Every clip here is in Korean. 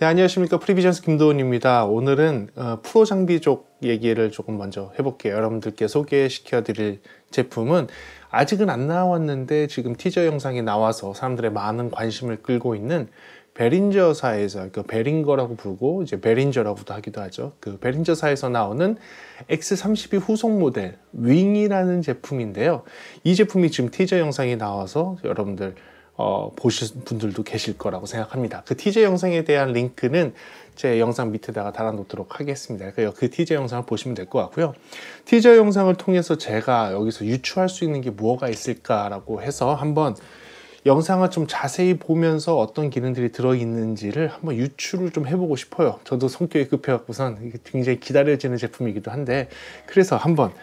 네, 안녕하십니까. 프리비전스 김도훈입니다. 오늘은 프로 장비 쪽 얘기를 조금 먼저 해볼게요. 여러분들께 소개시켜 드릴 제품은 아직은 안 나왔는데 지금 티저 영상이 나와서 사람들의 많은 관심을 끌고 있는 베린저사에서, 그 베링거라고 부르고 이제 베린저라고도 하기도 하죠. 그 베린저사에서 나오는 X32 후속 모델 윙이라는 제품인데요. 이 제품이 지금 티저 영상이 나와서 여러분들 보실 분들도 계실 거라고 생각합니다. 그 티저 영상에 대한 링크는 제 영상 밑에다가 달아놓도록 하겠습니다. 그 티저 영상을 보시면 될 것 같고요. 티저 영상을 통해서 제가 여기서 유추할 수 있는 게 뭐가 있을까라고 해서 한번 영상을 좀 자세히 보면서 어떤 기능들이 들어있는지를 한번 유추를 좀 해보고 싶어요. 저도 성격이 급해갖고선 굉장히 기다려지는 제품이기도 한데, 그래서 한번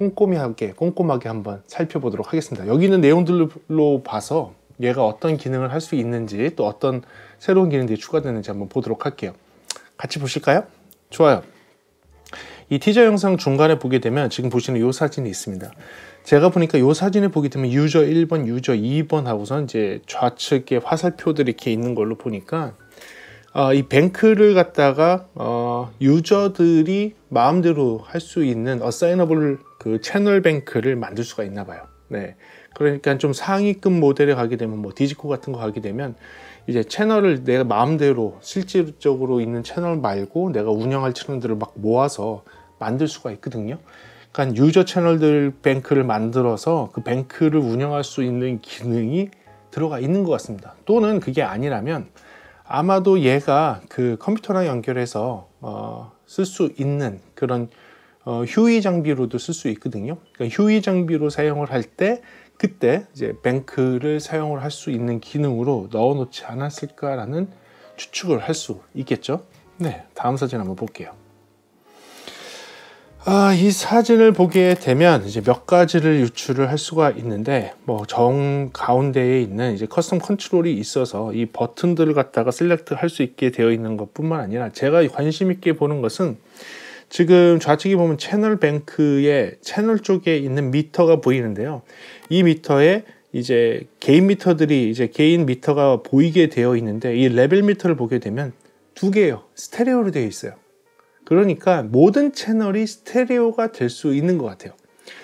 꼼꼼하게 한번 살펴보도록 하겠습니다. 여기 있는 내용들로 봐서 얘가 어떤 기능을 할 수 있는지, 또 어떤 새로운 기능들이 추가되는지 한번 보도록 할게요. 같이 보실까요? 좋아요. 이 티저 영상 중간에 보게 되면 지금 보시는 이 사진이 있습니다. 제가 보니까 이 사진을 보게 되면 유저 1번, 유저 2번 하고선 이제 좌측에 화살표들이 이렇게 있는 걸로 보니까 이 뱅크를 갖다가 유저들이 마음대로 할 수 있는 어사이너블 그 채널 뱅크를 만들 수가 있나 봐요. 네. 그러니까 좀 상위급 모델에 가게 되면 뭐 디지코 같은 거 가게 되면 이제 채널을 내가 마음대로 실질적으로 있는 채널 말고 내가 운영할 채널들을 막 모아서 만들 수가 있거든요. 그러니까 유저 채널들 뱅크를 만들어서 그 뱅크를 운영할 수 있는 기능이 들어가 있는 것 같습니다. 또는 그게 아니라면 아마도 얘가 그 컴퓨터랑 연결해서 쓸 수 있는 그런 휴이 장비로도 쓸 수 있거든요. 그러니까 휴이 장비로 사용을 할 때 그때 이제 뱅크를 사용을 할 수 있는 기능으로 넣어 놓지 않았을까라는 추측을 할 수 있겠죠. 네, 다음 사진 한번 볼게요. 이 사진을 보게 되면 이제 몇 가지를 유추를 할 수가 있는데, 뭐 정 가운데에 있는 이제 커스텀 컨트롤이 있어서 이 버튼들을 갖다가 셀렉트 할 수 있게 되어 있는 것뿐만 아니라, 제가 관심 있게 보는 것은 지금 좌측에 보면 채널 뱅크의 채널 쪽에 있는 미터가 보이는데요. 이 미터에 이제 개인 미터들이 이제 개인 미터가 보이게 되어 있는데, 이 레벨 미터를 보게 되면 두 개예요. 스테레오로 되어 있어요. 그러니까 모든 채널이 스테레오가 될 수 있는 것 같아요.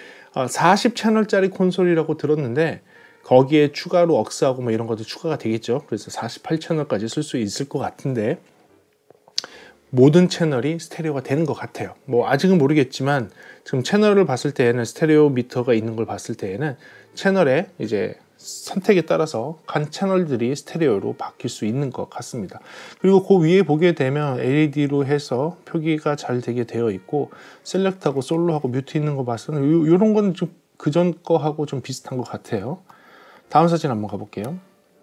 40채널짜리 콘솔이라고 들었는데 거기에 추가로 억스하고 뭐 이런 것도 추가가 되겠죠. 그래서 48채널까지 쓸 수 있을 것 같은데, 모든 채널이 스테레오가 되는 것 같아요. 뭐 아직은 모르겠지만 지금 채널을 봤을 때에는 스테레오 미터가 있는 걸 봤을 때에는 채널의 이제 선택에 따라서 간 채널들이 스테레오로 바뀔 수 있는 것 같습니다. 그리고 그 위에 보게 되면 LED로 해서 표기가 잘 되게 되어 있고, 셀렉트하고 솔로하고 뮤트 있는 거 봐서는 이런 건 좀 그전 거하고 좀 비슷한 것 같아요. 다음 사진 한번 가볼게요.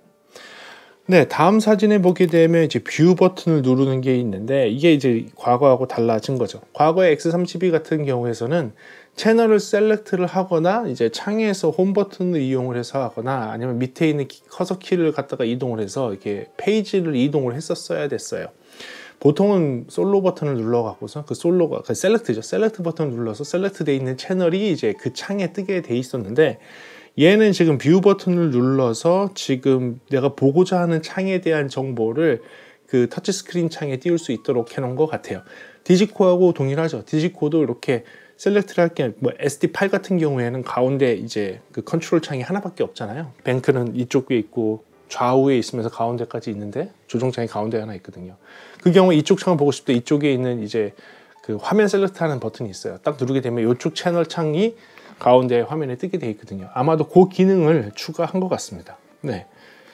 네, 다음 사진에 보게 되면 이제 뷰 버튼을 누르는 게 있는데, 이게 이제 과거하고 달라진 거죠. 과거의 X32 같은 경우에서는 채널을 셀렉트를 하거나 이제 창에서 홈 버튼을 이용을 해서 하거나 아니면 밑에 있는 커서 키를 갖다가 이동을 해서 이렇게 페이지를 이동을 했었어야 됐어요. 보통은 솔로 버튼을 눌러갖고서 그 솔로가 그 셀렉트죠. 셀렉트 버튼을 눌러서 셀렉트 되어 있는 채널이 이제 그 창에 뜨게 돼 있었는데, 얘는 지금 뷰 버튼을 눌러서 지금 내가 보고자 하는 창에 대한 정보를 그 터치스크린 창에 띄울 수 있도록 해놓은 것 같아요. 디지코하고 동일하죠. 디지코도 이렇게 셀렉트를 할 게, 뭐 SD8 같은 경우에는 가운데 이제 그 컨트롤 창이 하나밖에 없잖아요. 뱅크는 이쪽에 있고 좌우에 있으면서 가운데까지 있는데 조종창이 가운데 하나 있거든요. 그 경우에 이쪽 창을 보고 싶을 때 이쪽에 있는 이제 그 화면 셀렉트 하는 버튼이 있어요. 딱 누르게 되면 이쪽 채널 창이 가운데 화면에 뜨게 되어 있거든요. 아마도 그 기능을 추가한 것 같습니다. 네.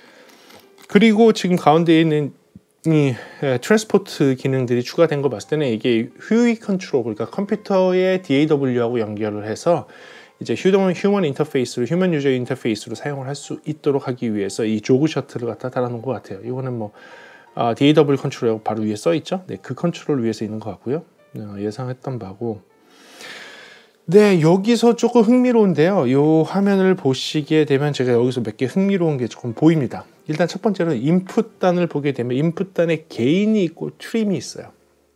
그리고 지금 가운데에 있는 이 트랜스포트 기능들이 추가된 거 봤을 때는 이게 휴이 컨트롤, 그러니까 컴퓨터의 DAW하고 연결을 해서 이제 휴먼 인터페이스로, 휴먼 유저 인터페이스로 사용을 할 수 있도록 하기 위해서 이 조그 셔틀을 갖다 달아놓은 것 같아요. 이거는 뭐 DAW 컨트롤이라고 바로 위에 써 있죠. 네, 그 컨트롤을 위해서 있는 것 같고요. 예상했던 바고. 네, 여기서 조금 흥미로운데요. 이 화면을 보시게 되면 제가 여기서 몇 개 흥미로운 게 조금 보입니다. 일단 첫 번째는 인풋단을 보게 되면 인풋단에 게인이 있고 트림이 있어요.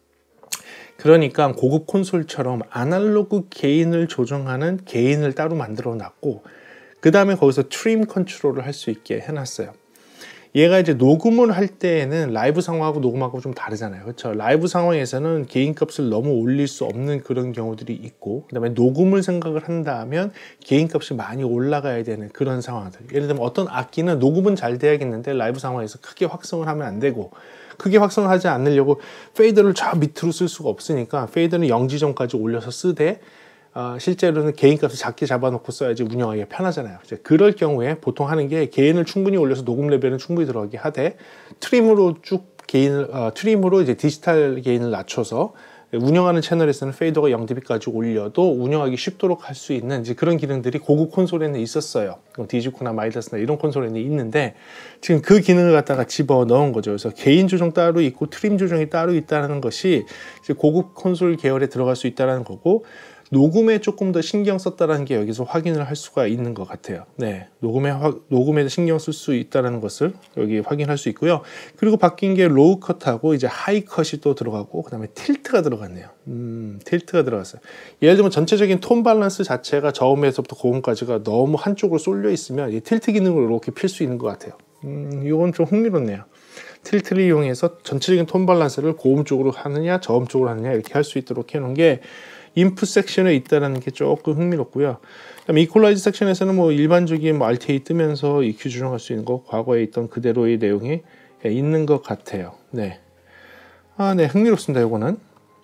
그러니까 고급 콘솔처럼 아날로그 게인을 조정하는 게인을 따로 만들어 놨고, 그 다음에 거기서 트림 컨트롤을 할 수 있게 해놨어요. 얘가 이제 녹음을 할 때에는 라이브 상황하고 녹음하고 좀 다르잖아요. 그렇죠? 라이브 상황에서는 개인 값을 너무 올릴 수 없는 그런 경우들이 있고, 그다음에 녹음을 생각을 한다면 개인 값이 많이 올라가야 되는 그런 상황들. 예를 들면 어떤 악기는 녹음은 잘 돼야겠는데 라이브 상황에서 크게 확성을 하면 안 되고, 크게 확성을 하지 않으려고 페이더를 저 밑으로 쓸 수가 없으니까 페이더는 0 지점까지 올려서 쓰되, 실제로는 개인값을 작게 잡아놓고 써야지 운영하기가 편하잖아요. 이제 그럴 경우에 보통 하는 게 개인을 충분히 올려서 녹음 레벨은 충분히 들어가게 하되, 트림으로 쭉 트림으로 이제 디지털 게인을 낮춰서 운영하는 채널에서는 페이더가 0dB까지 올려도 운영하기 쉽도록 할 수 있는 이제 그런 기능들이 고급 콘솔에는 있었어요. 디지코나 마이다스나 이런 콘솔에는 있는데, 지금 그 기능을 갖다가 집어 넣은 거죠. 그래서 개인 조정 따로 있고 트림 조정이 따로 있다는 것이 이제 고급 콘솔 계열에 들어갈 수 있다는 거고, 녹음에 조금 더 신경 썼다는 게 여기서 확인을 할 수가 있는 것 같아요. 네, 녹음에 신경 쓸 수 있다는 것을 여기 확인할 수 있고요. 그리고 바뀐 게 로우 컷하고 이제 하이 컷이 또 들어가고, 그 다음에 틸트가 들어갔네요. 틸트가 들어갔어요. 예를 들면 전체적인 톤 밸런스 자체가 저음에서부터 고음까지가 너무 한쪽으로 쏠려 있으면 이 틸트 기능을 이렇게 필 수 있는 것 같아요. 이건 좀 흥미롭네요. 틸트를 이용해서 전체적인 톤 밸런스를 고음 쪽으로 하느냐 저음 쪽으로 하느냐 이렇게 할 수 있도록 해놓은 게 인풋 섹션에 있다는 게 조금 흥미롭고요. 그다음에 이퀄라이즈 섹션에서는 뭐 일반적인 뭐 RTA 뜨면서 EQ 조정할 수 있는 거, 과거에 있던 그대로의 내용이 있는 것 같아요. 네, 네, 흥미롭습니다. 이거는.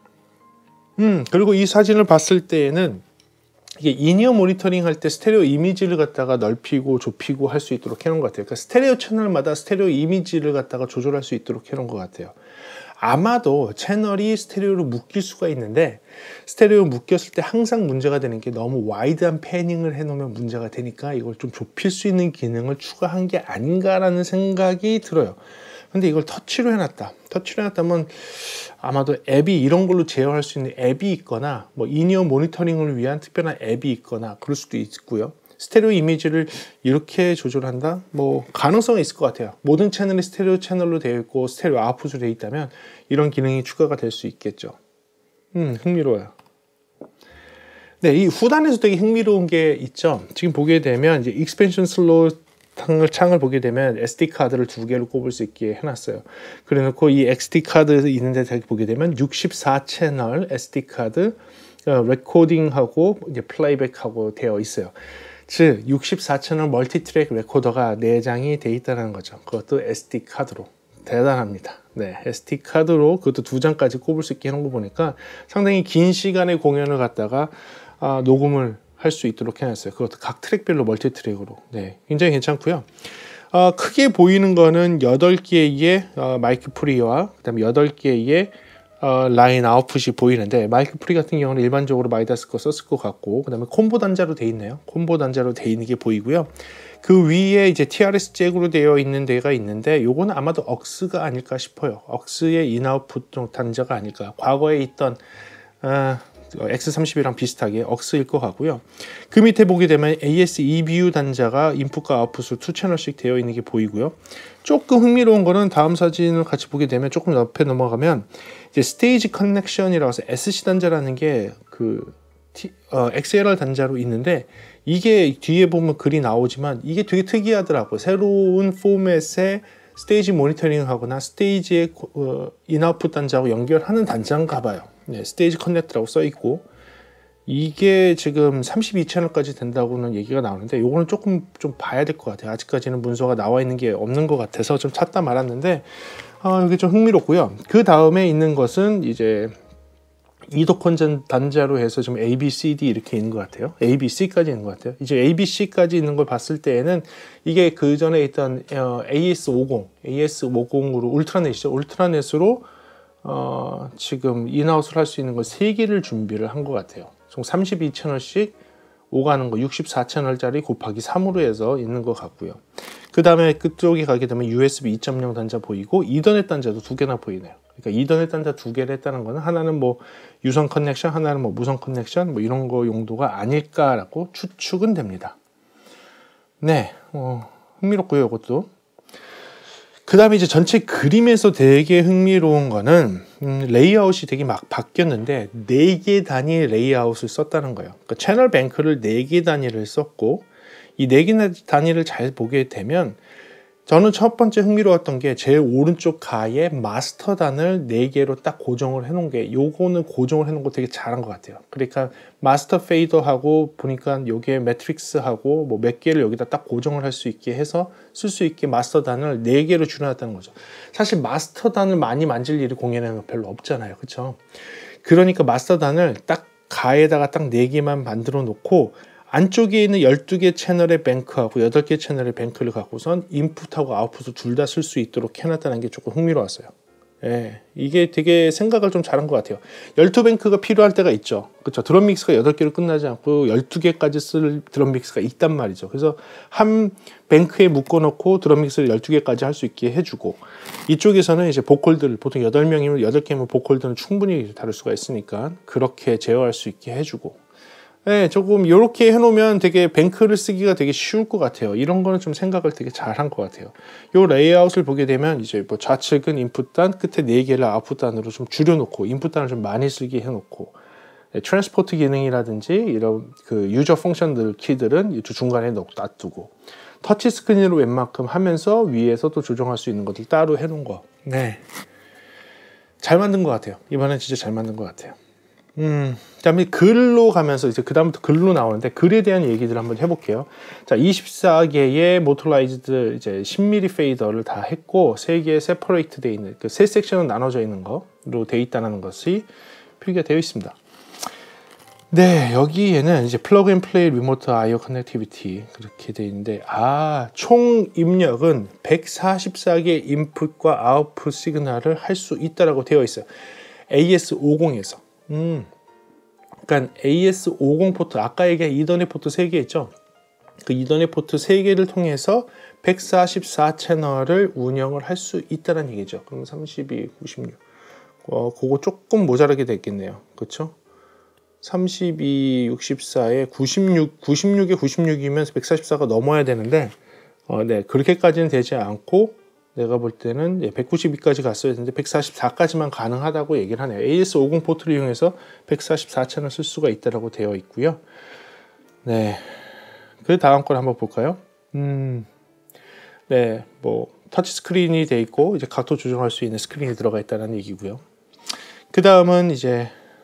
그리고 이 사진을 봤을 때에는 이게 인이어 모니터링 할 때 스테레오 이미지를 갖다가 넓히고 좁히고 할 수 있도록 해놓은 것 같아요. 그러니까 스테레오 채널마다 스테레오 이미지를 갖다가 조절할 수 있도록 해놓은 것 같아요. 아마도 채널이 스테레오로 묶일 수가 있는데, 스테레오 묶였을 때 항상 문제가 되는 게 너무 와이드한 패닝을 해놓으면 문제가 되니까 이걸 좀 좁힐 수 있는 기능을 추가한 게 아닌가라는 생각이 들어요. 근데 이걸 터치로 해놨다. 터치로 해놨다면 아마도 앱이 이런 걸로 제어할 수 있는 앱이 있거나, 뭐 인이어 모니터링을 위한 특별한 앱이 있거나 그럴 수도 있고요. 스테레오 이미지를 이렇게 조절한다? 뭐 가능성이 있을 것 같아요. 모든 채널이 스테레오 채널로 되어 있고 스테레오 아웃풋으로 되어 있다면 이런 기능이 추가가 될 수 있겠죠. 흥미로워요. 네, 이 후단에서 되게 흥미로운 게 있죠. 지금 보게 되면 이제 익스펜션 슬롯 창을 보게 되면 SD 카드를 2개로 꼽을 수 있게 해놨어요. 그래놓고 이 XD 카드 있는데 보게 되면 64채널 SD 카드 레코딩하고 이제 플레이백하고 되어 있어요. 즉 64채널 멀티트랙 레코더가 내장이 되어 있다는 거죠. 그것도 SD 카드로. 대단합니다. 네, SD 카드로 그것도 2장까지 꼽을 수 있게 하는 거 보니까 상당히 긴 시간의 공연을 갖다가 녹음을 할 수 있도록 해놨어요. 그것도 각 트랙별로 멀티트랙으로. 네, 굉장히 괜찮고요. 크게 보이는 거는 8개의 마이크 프리와 그 다음에 8개의 라인 아웃풋이 보이는데, 마이크 프리 같은 경우는 일반적으로 마이다스 거 썼을 것 같고, 그 다음에 콤보 단자로 되어 있네요. 콤보 단자로 되어 있는 게 보이고요. 그 위에 이제 TRS 잭으로 되어 있는 데가 있는데, 요거는 아마도 억스가 아닐까 싶어요. 억스의 인아웃풋 단자가 아닐까. 과거에 있던 X32랑 비슷하게 억스일 것 같고요. 그 밑에 보게 되면 AS EBU 단자가 인풋과 아웃풋으로 2채널씩 되어 있는 게 보이고요. 조금 흥미로운 거는 다음 사진을 같이 보게 되면 조금 옆에 넘어가면 이제 스테이지 커넥션이라고 해서 SC 단자라는 게 그 XLR 단자로 있는데, 이게 뒤에 보면 글이 나오지만 이게 되게 특이하더라고요. 새로운 포맷의 스테이지 모니터링 하거나 스테이지의 인아웃풋 단자하고 연결하는 단자인가 봐요. 네, 스테이지 커넥트라고 써 있고, 이게 지금 32채널까지 된다고는 얘기가 나오는데, 요거는 조금 좀 봐야 될 것 같아요. 아직까지는 문서가 나와 있는 게 없는 것 같아서 좀 찾다 말았는데, 이게 좀 흥미롭고요. 그 다음에 있는 것은 이제 이도컨 단자로 해서 좀 A, B, C, D 이렇게 있는 것 같아요. A, B, C까지 있는 것 같아요. 이제 A, B, C까지 있는 걸 봤을 때에는 이게 그 전에 있던 AS50으로 울트라넷이죠. 울트라넷으로 지금 인아웃을 할 수 있는 걸 3개를 준비를 한 것 같아요. 총 32채널씩 오가는 거 64채널짜리 곱하기 3으로 해서 있는 것 같고요. 그 다음에 그쪽에 가게 되면 USB 2.0 단자 보이고, 이더넷 단자도 2개나 보이네요. 그러니까 이더넷 단자 2개를 했다는 거는 하나는 뭐 유선 커넥션, 하나는 뭐 무선 커넥션, 뭐 이런 거 용도가 아닐까라고 추측은 됩니다. 네, 흥미롭고요, 이것도. 그 다음에 이제 전체 그림에서 되게 흥미로운 거는 레이아웃이 되게 막 바뀌었는데 4개 단위 레이아웃을 썼다는 거예요. 그러니까 채널 뱅크를 4개 단위를 썼고, 이 4개 단위를 잘 보게 되면 저는 첫 번째 흥미로웠던 게 제일 오른쪽 가에 마스터단을 4개로 딱 고정을 해놓은 게, 요거는 고정을 해놓은 거 되게 잘한 것 같아요. 그러니까 마스터 페이더하고 보니까 요게 매트릭스하고 뭐 몇 개를 여기다 딱 고정을 할 수 있게 해서 쓸 수 있게 마스터단을 4개로 줄여놨다는 거죠. 사실 마스터단을 많이 만질 일이 공연에는 별로 없잖아요. 그렇죠? 그러니까 마스터단을 딱 가에다가 딱 4개만 만들어 놓고 안쪽에 있는 12개 채널의 뱅크하고 8개 채널의 뱅크를 갖고선 인풋하고 아웃풋을 둘 다 쓸 수 있도록 해놨다는 게 조금 흥미로웠어요. 예, 이게 되게 생각을 좀 잘한 것 같아요. 12뱅크가 필요할 때가 있죠. 그렇죠? 드럼 믹스가 8개로 끝나지 않고 12개까지 쓸 드럼 믹스가 있단 말이죠. 그래서 한 뱅크에 묶어놓고 드럼 믹스를 12개까지 할 수 있게 해주고, 이쪽에서는 이제 보컬들, 보통 8명이면 8개면 보컬들은 충분히 다룰 수가 있으니까 그렇게 제어할 수 있게 해주고, 네, 조금 이렇게 해놓으면 되게 뱅크를 쓰기가 되게 쉬울 것 같아요. 이런 거는 좀 생각을 되게 잘한 것 같아요. 이 레이아웃을 보게 되면 이제 뭐 좌측은 인풋단, 끝에 4개를 아웃풋단으로 좀 줄여놓고 인풋단을 좀 많이 쓰게 해놓고, 네, 트랜스포트 기능이라든지 이런 그 유저 펑션들 키들은 이쪽 중간에 놔두고, 터치 스크린으로 웬만큼 하면서 위에서 또 조정할 수 있는 것들 따로 해놓은 거. 네, 잘 만든 것 같아요. 이번엔 진짜 잘 만든 것 같아요. 그다음에 글로 가면서 이제 그다음부터 글로 나오는데, 글에 대한 얘기들 한번 해볼게요. 자, 24개의 모토라이즈드 이제 10mm 페이더를 다 했고, 3개의 세퍼레이트 되어 있는 그 세 섹션은 나눠져 있는 거로 되어 있다는 것이 표기가 되어 있습니다. 네, 여기에는 이제 플러그 앤 플레이 리모트 아이오 커넥티비티 그렇게 되어 있는데, 총 입력은 144개 인풋과 아웃풋 시그널을 할 수 있다라고 되어 있어요. AS50에서. 그러니까 AS50 포트, 아까 얘기한 이더넷 포트 3개 있죠? 그 이더넷 포트 3개를 통해서 144 채널을 운영을 할 수 있다는 얘기죠. 그럼 32, 96. 그거 조금 모자라게 됐겠네요. 그렇죠? 32, 64에 96, 96에 96이면 144가 넘어야 되는데, 네, 그렇게까지는 되지 않고, 내가 볼 때는 192까지 갔어야 되는데 144까지만 가능하다고 얘기를 하네요. AS50 포트를 이용해서 144 채널 쓸 수가 있다고 되어 있고요. 네, 그 다음 걸 한번 볼까요? 네, 뭐 터치 스크린이 돼 있고 이제 각도 조정할 수 있는 스크린이 들어가 있다는 얘기고요. 그 다음은 이제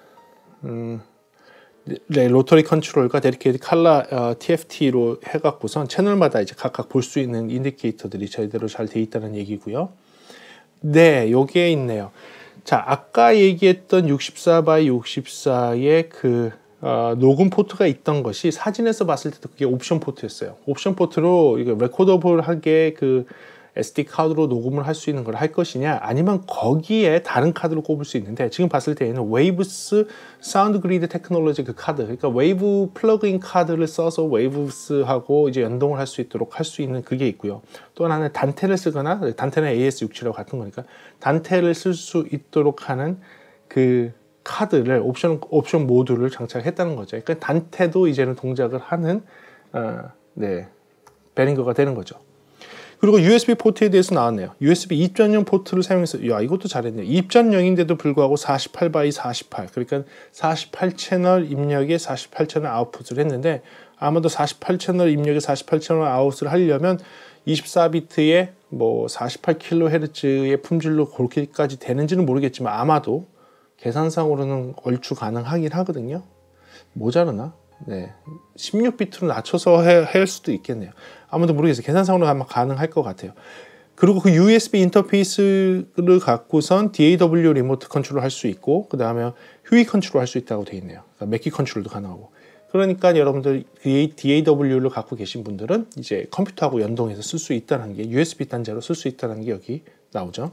네, 로터리 컨트롤과 데디케이트 칼라 TFT로 해갖고선 채널마다 이제 각각 볼 수 있는 인디케이터들이 제대로 잘 돼 있다는 얘기고요. 네, 요게 있네요. 자, 아까 얘기했던 64x 64의 그 녹음 포트가 있던 것이 사진에서 봤을 때도 그게 옵션 포트였어요. 옵션 포트로 이거 레코더블하게 그 SD 카드로 녹음을 할 수 있는 걸 할 것이냐, 아니면 거기에 다른 카드를 꼽을 수 있는데, 지금 봤을 때에는 웨이브스 사운드 그리드 테크놀로지 그 카드, 그러니까 웨이브 플러그인 카드를 써서 웨이브스하고 이제 연동을 할 수 있도록 할 수 있는 그게 있고요. 또 하나는 단테를 쓰거나, 단테는 AS67하고 같은 거니까 단테를 쓸 수 있도록 하는 그 카드를 옵션 모듈을 장착했다는 거죠. 그러니까 단테도 이제는 동작을 하는 네, 베링거가 되는 거죠. 그리고 USB 포트에 대해서 나왔네요. USB 2.0 포트를 사용해서, 야, 이것도 잘했네요. 2.0인데도 불구하고 48x 48, 그러니까 48채널 입력에 48채널 아웃풋을 했는데, 아마도 48채널 입력에 48채널 아웃을 하려면 24비트에 뭐 48kHz의 품질로 그렇게까지 되는지는 모르겠지만, 아마도 계산상으로는 얼추 가능하긴 하거든요. 모자르나? 네, 16비트로 낮춰서 할 수도 있겠네요. 아무도 모르겠어요. 계산상으로 아마 가능할 것 같아요. 그리고 그 USB 인터페이스를 갖고선 DAW 리모트 컨트롤 할 수 있고, 그 다음에 휴이 컨트롤 할 수 있다고 되어 있네요. 그러니까 맥키 컨트롤도 가능하고. 그러니까 여러분들 DAW를 갖고 계신 분들은 이제 컴퓨터하고 연동해서 쓸 수 있다는 게, USB 단자로 쓸 수 있다는 게 여기 나오죠.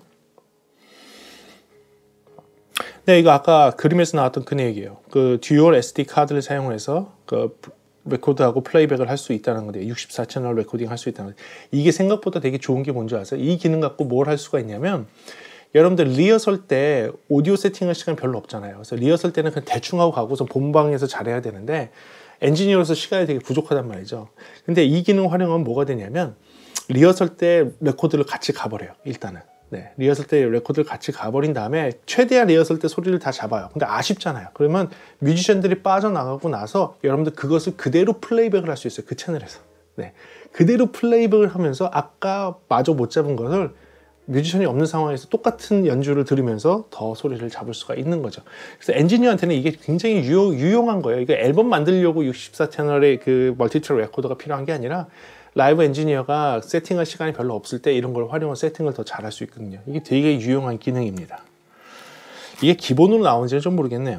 네, 이거 아까 그림에서 나왔던 그 얘기예요. 그 듀얼 SD 카드를 사용해서 그 레코드하고 플레이백을 할 수 있다는 건데, 64채널 레코딩 할 수 있다는 건데, 이게 생각보다 되게 좋은 게 뭔지 아세요? 이 기능 갖고 뭘 할 수가 있냐면, 여러분들 리허설 때 오디오 세팅할 시간 별로 없잖아요. 그래서 리허설 때는 그냥 대충 하고 가고서 본방에서 잘해야 되는데, 엔지니어로서 시간이 되게 부족하단 말이죠. 근데 이 기능 활용하면 뭐가 되냐면, 리허설 때 레코드를 같이 가버려요. 일단은. 네, 리허설 때 레코드를 같이 가버린 다음에 최대한 리허설 때 소리를 다 잡아요. 근데 아쉽잖아요. 그러면 뮤지션들이 빠져나가고 나서 여러분들 그것을 그대로 플레이백을 할 수 있어요. 그 채널에서. 네, 그대로 플레이백을 하면서 아까 마저 못 잡은 것을 뮤지션이 없는 상황에서 똑같은 연주를 들으면서 더 소리를 잡을 수가 있는 거죠. 그래서 엔지니어한테는 이게 굉장히 유용한 거예요. 이거 앨범 만들려고 64채널의 그 멀티트랙 레코더가 필요한 게 아니라 라이브 엔지니어가 세팅할 시간이 별로 없을 때 이런 걸 활용해서 세팅을 더 잘할 수 있거든요. 이게 되게 유용한 기능입니다. 이게 기본으로 나오는지는 좀 모르겠네요.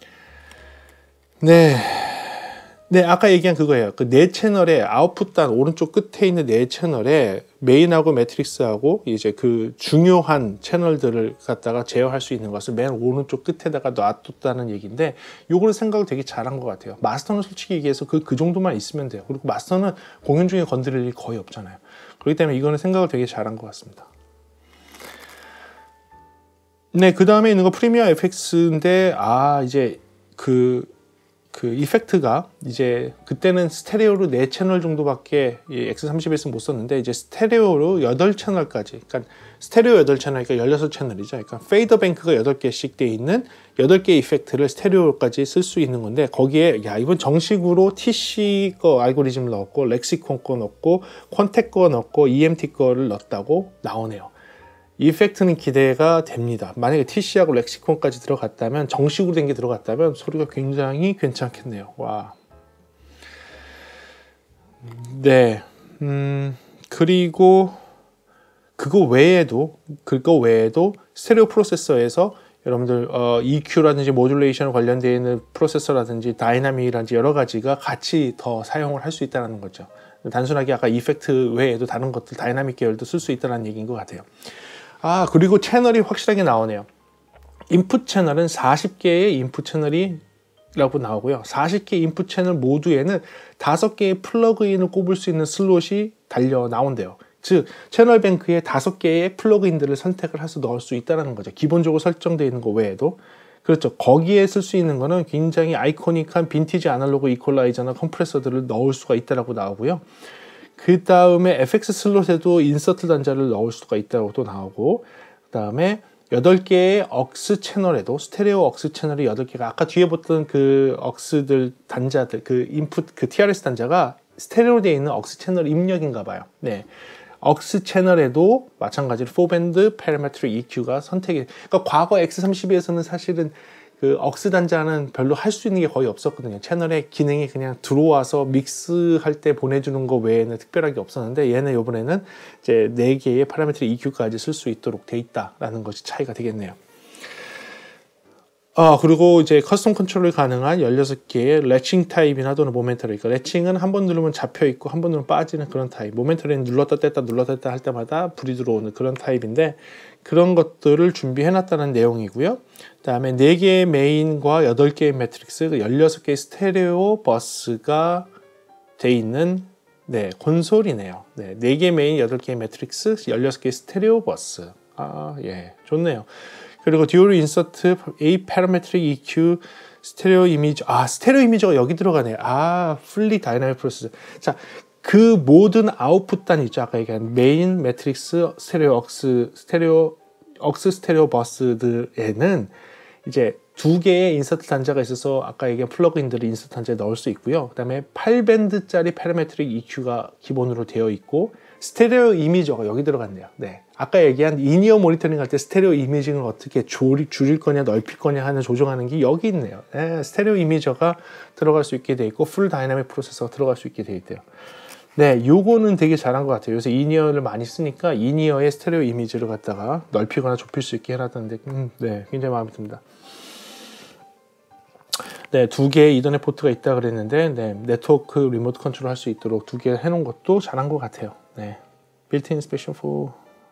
네, 아까 얘기한 그거예요. 그 네 채널의 아웃풋단 오른쪽 끝에 있는 네 채널에 메인하고 매트릭스하고 이제 그 중요한 채널들을 갖다가 제어할 수 있는 것을 맨 오른쪽 끝에다가 놔뒀다는 얘기인데, 요거는 생각을 되게 잘한 것 같아요. 마스터는 솔직히 얘기해서 그 정도만 있으면 돼요. 그리고 마스터는 공연 중에 건드릴 일이 거의 없잖아요. 그렇기 때문에 이거는 생각을 되게 잘한 것 같습니다. 네, 그 다음에 있는 거 프리미어 FX인데, 이제 그 이펙트가 이제 그때는 스테레오로 4채널 정도밖에 X31에서 못 썼는데, 이제 스테레오로 8채널까지, 그러니까 스테레오 8채널이니까 16채널이죠. 그러니까 페이더 뱅크가 8개씩 돼 있는 8개 이펙트를 스테레오까지 쓸 수 있는 건데, 거기에 이번 정식으로 TC 거 알고리즘을 넣었고, 렉시콘 거 넣었고, 퀀텍 거 넣었고, EMT 거를 넣었다고 나오네요. 이펙트는 기대가 됩니다. 만약에 TC하고 렉시콘까지 들어갔다면, 정식으로 된 게 들어갔다면 소리가 굉장히 괜찮겠네요. 와. 네. 그리고 그거 외에도 스테레오 프로세서에서 여러분들 EQ라든지 모듈레이션 관련되어 있는 프로세서라든지 다이나믹이라든지 여러 가지가 같이 더 사용을 할 수 있다는 거죠. 단순하게 아까 이펙트 외에도 다른 것들 다이나믹 계열도 쓸 수 있다는 얘기인 것 같아요. 그리고 채널이 확실하게 나오네요. 인풋 채널은 40개의 인풋 채널이라고 나오고요. 40개 인풋 채널 모두에는 5개의 플러그인을 꼽을 수 있는 슬롯이 달려 나온대요. 즉, 채널 뱅크에 5개의 플러그인들을 선택을 해서 넣을 수 있다는 거죠. 기본적으로 설정되어 있는 거 외에도. 그렇죠. 거기에 쓸 수 있는 거는 굉장히 아이코닉한 빈티지 아날로그 이퀄라이저나 컴프레서들을 넣을 수가 있다고 나오고요. 그 다음에 FX 슬롯에도 인서트 단자를 넣을 수가 있다고 또 나오고, 그 다음에 8개의 억스 채널에도 스테레오 억스 채널이 8개가 아까 뒤에 봤던 그 억스들 단자들, 그 인풋 그 TRS 단자가 스테레오 되어 있는 억스 채널 입력인가 봐요. 네. 억스 채널에도 마찬가지로 4밴드 parametric EQ가 선택이, 그러니까 과거 X32에서는 사실은 그 억스 단자는 별로 할 수 있는 게 거의 없었거든요. 채널의 기능이 그냥 들어와서 믹스할 때 보내주는 거 외에는 특별하게 없었는데, 얘는 이번에는 이제 4개의 파라미터 EQ까지 쓸 수 있도록 돼 있다라는 것이 차이가 되겠네요. 그리고 이제 커스텀 컨트롤이 가능한 16개의 레칭 타입이나 또는 모멘터리. 그러니까 레칭은 한 번 누르면 잡혀 있고 한 번 누르면 빠지는 그런 타입. 모멘터리는 눌렀다 뗐다 할 때마다 불이 들어오는 그런 타입인데, 그런 것들을 준비해 놨다는 내용이고요. 그 다음에 4개의 메인과 8개의 매트릭스, 16개의 스테레오 버스가 돼 있는 콘솔이네요. 4개 메인, 8개의 매트릭스, 16개의 스테레오 버스. 예, 좋네요. 그리고 듀얼 인서트, A parametric EQ, 스테레오 이미지. 스테레오 이미지가 여기 들어가네. 풀리 다이나믹 프로세서. 자, 그 모든 아웃풋단 있죠. 아까 얘기한 메인, 매트릭스, 스테레오 억스 스테레오 버스들에는 이제 2개의 인서트 단자가 있어서 아까 얘기한 플러그인들을 인서트 단자에 넣을 수 있고요. 그 다음에 8밴드짜리 parametric EQ가 기본으로 되어 있고, 스테레오 이미저가 여기 들어갔네요. 네. 아까 얘기한 인이어 모니터링 할 때 스테레오 이미징을 어떻게 줄일 거냐 넓힐 거냐 하는 조정하는 게 여기 있네요. 네. 스테레오 이미저가 들어갈 수 있게 돼 있고, 풀 다이나믹 프로세서가 들어갈 수 있게 돼 있대요. 네, 요거는 되게 잘한 것 같아요. 요새 인이어를 많이 쓰니까 인이어의 스테레오 이미지를 갖다가 넓히거나 좁힐 수 있게 해놨다는데, 네, 굉장히 마음에 듭니다. 네, 2개의 이더넷 포트가 있다 그랬는데, 네트워크 리모트 컨트롤 할 수 있도록 2개 해놓은 것도 잘한 것 같아요. 네, 빌트인 스페셜 포.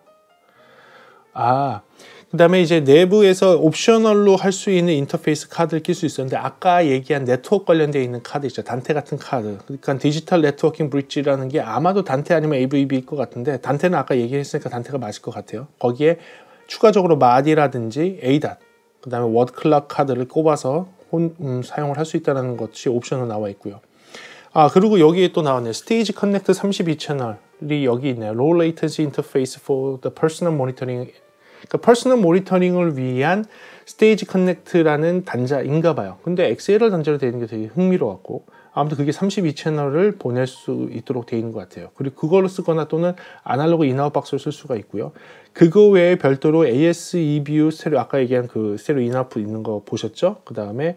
그 다음에 이제 내부에서 옵셔널로 할 수 있는 인터페이스 카드를 낄 수 있었는데, 아까 얘기한 네트워크 관련되어 있는 카드 있죠. 단테 같은 카드. 그러니까 디지털 네트워킹 브릿지라는 게 아마도 단테 아니면 AVB일 것 같은데, 단테는 아까 얘기했으니까 단테가 맞을 것 같아요. 거기에 추가적으로 마디라든지 ADAT, 그 다음에 워드 클락 카드를 꼽아서 사용을 할 수 있다는 것이 옵션으로 나와 있고요. 그리고 여기에 또 나왔네요. 스테이지 커넥터 32채널이 여기 있네요. Low Latency Interface for the Personal Monitoring. 그러니까 퍼스널 모니터링을 위한 스테이지 커넥트라는 단자인가 봐요. 근데 XLR 단자로 되어 있는 게 되게 흥미로웠고, 아무튼 그게 32채널을 보낼 수 있도록 되어 있는 것 같아요. 그리고 그걸로 쓰거나 또는 아날로그 인아웃 박스를 쓸 수가 있고요. 그거 외에 별도로 AS, EBU, 스테레오, 아까 얘기한 그 스테레오 인아웃 있는 거 보셨죠? 그 다음에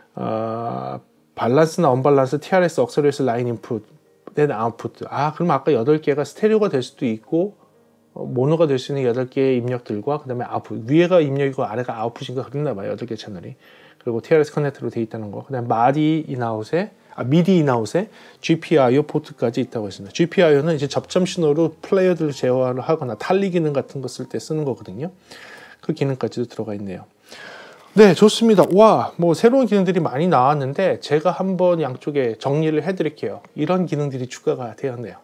밸런스나 언밸런스, TRS, 억셀러레이스, 라인 인풋, 넷 아웃풋. 그럼 아까 8개가 스테레오가 될 수도 있고 모노가 될 수 있는 8개의 입력들과 그 다음에 아웃풋, 위에가 입력이고 아래가 아웃풋인가 그랬나 봐요. 8개 채널이. 그리고 TRS 커넥터로 되어 있다는 거. 그 다음에 미디 인아웃에 GPIO 포트까지 있다고 했습니다. GPIO는 이제 접점 신호로 플레이어들을 제어를 하거나 탈리 기능 같은 거 쓸 때 쓰는 거거든요. 그 기능까지도 들어가 있네요. 네, 좋습니다. 와, 뭐 새로운 기능들이 많이 나왔는데 제가 한번 양쪽에 정리를 해드릴게요. 이런 기능들이 추가가 되었네요.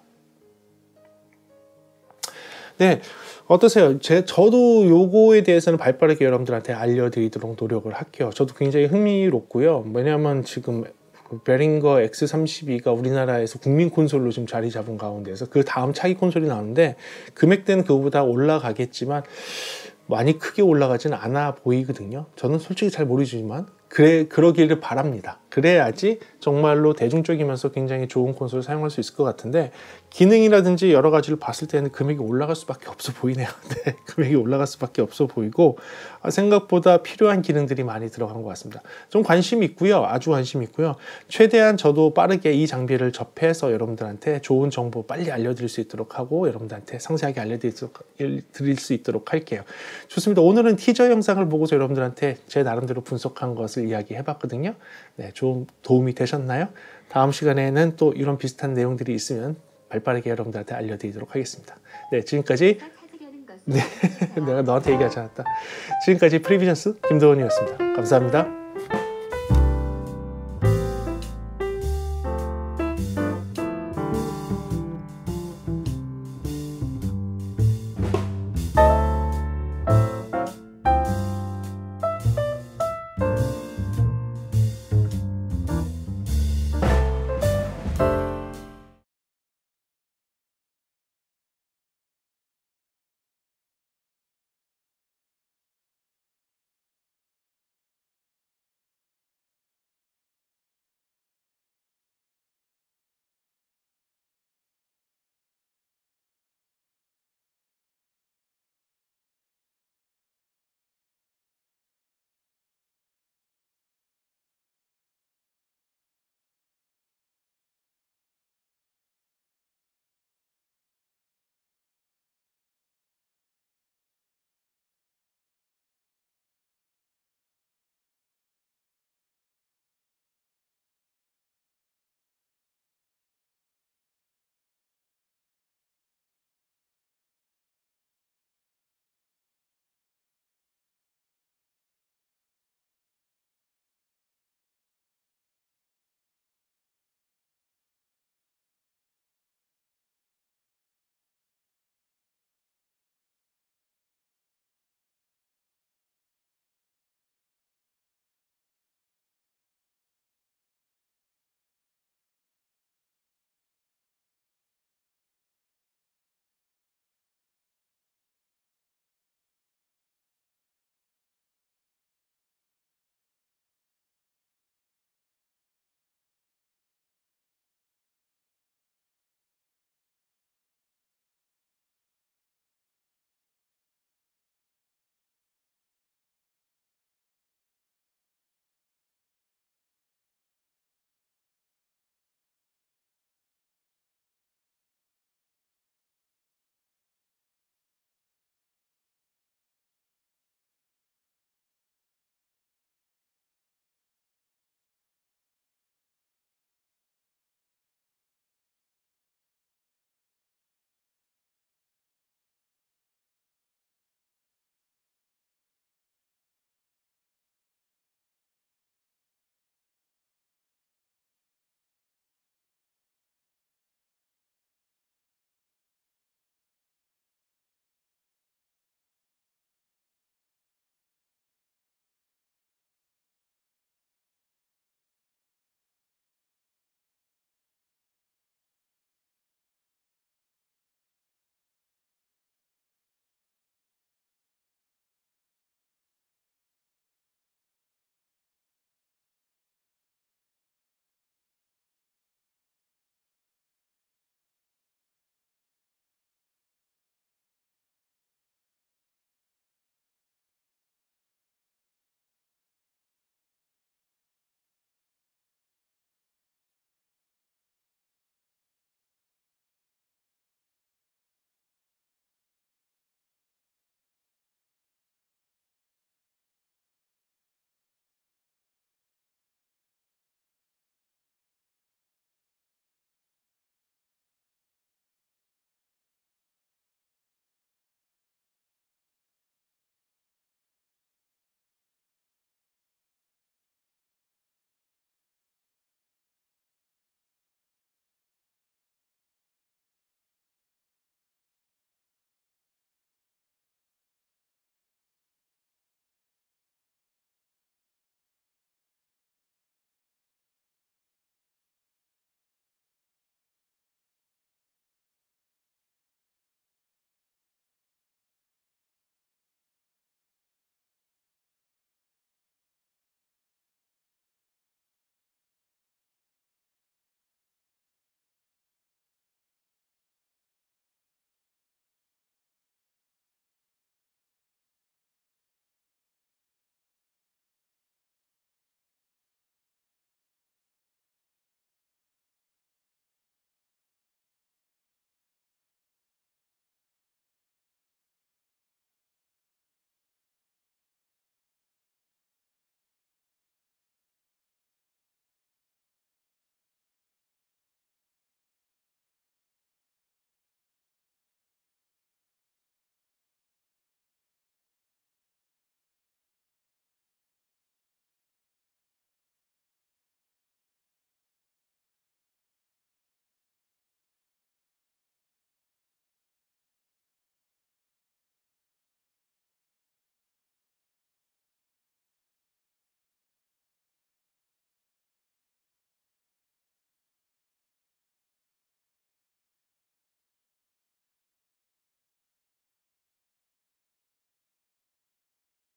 네, 어떠세요? 저도 요거에 대해서는 발빠르게 여러분들한테 알려드리도록 노력을 할게요. 저도 굉장히 흥미롭고요. 왜냐하면 지금 베링거 X32가 우리나라에서 국민 콘솔로 지금 자리 잡은 가운데서 그 다음 차기 콘솔이 나오는데 금액대는 그거보다 올라가겠지만 많이 크게 올라가지는 않아 보이거든요. 저는 솔직히 잘 모르지만 그러기를 바랍니다. 그래야지 정말로 대중적이면서 굉장히 좋은 콘솔을 사용할 수 있을 것 같은데 기능이라든지 여러 가지를 봤을 때는 금액이 올라갈 수밖에 없어 보이네요. 네, 금액이 올라갈 수밖에 없어 보이고 생각보다 필요한 기능들이 많이 들어간 것 같습니다. 좀 관심 있고요. 아주 관심 있고요. 최대한 저도 빠르게 이 장비를 접해서 여러분들한테 좋은 정보 빨리 알려드릴 수 있도록 하고 여러분들한테 상세하게 알려드릴 수 있도록 할게요. 좋습니다. 오늘은 티저 영상을 보고서 여러분들한테 제 나름대로 분석한 것을 이야기해 봤거든요. 네, 좀 도움이 되셨나요? 다음 시간에는 또 이런 비슷한 내용들이 있으면 발빠르게 여러분들한테 알려드리도록 하겠습니다. 네, 지금까지 내가 너한테 얘기하지 않았다. 지금까지 프리비전스 김도원이었습니다. 감사합니다.